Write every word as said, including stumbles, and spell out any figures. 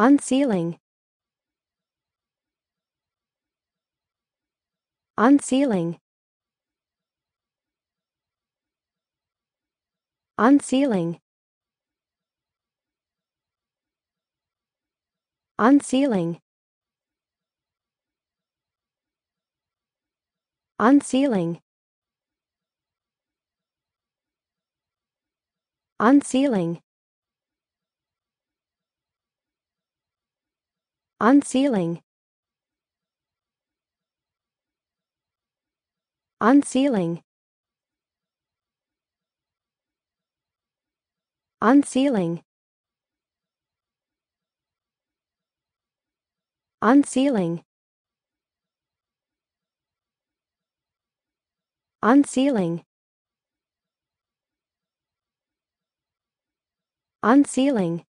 Unsealing. Unsealing. Unsealing. Unsealing. Unsealing. Unsealing. Unsealing. Unsealing. Unsealing. Unsealing. Unsealing. Unsealing.